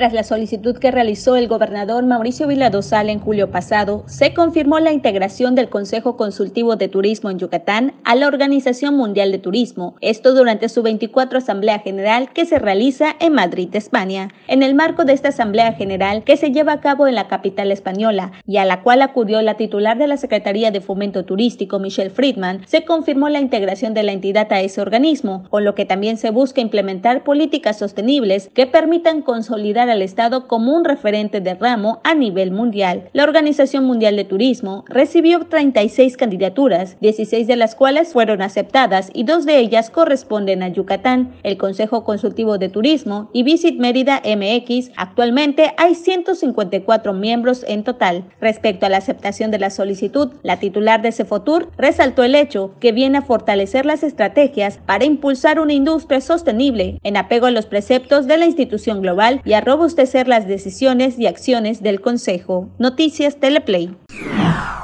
Tras la solicitud que realizó el gobernador Mauricio Vila Dosal en julio pasado, se confirmó la integración del Consejo Consultivo de Turismo en Yucatán a la Organización Mundial de Turismo, esto durante su 24 Asamblea General que se realiza en Madrid, España. En el marco de esta Asamblea General que se lleva a cabo en la capital española y a la cual acudió la titular de la Secretaría de Fomento Turístico, Michelle Friedman, se confirmó la integración de la entidad a ese organismo, con lo que también se busca implementar políticas sostenibles que permitan consolidar al Estado como un referente de ramo a nivel mundial. La Organización Mundial de Turismo recibió 36 candidaturas, 16 de las cuales fueron aceptadas y 2 de ellas corresponden a Yucatán. El Consejo Consultivo de Turismo y Visit Mérida MX, actualmente hay 154 miembros en total. Respecto a la aceptación de la solicitud, la titular de Cefotur resaltó el hecho que viene a fortalecer las estrategias para impulsar una industria sostenible en apego a los preceptos de la institución global y a robustecer las decisiones y acciones del Consejo. Noticias Teleplay.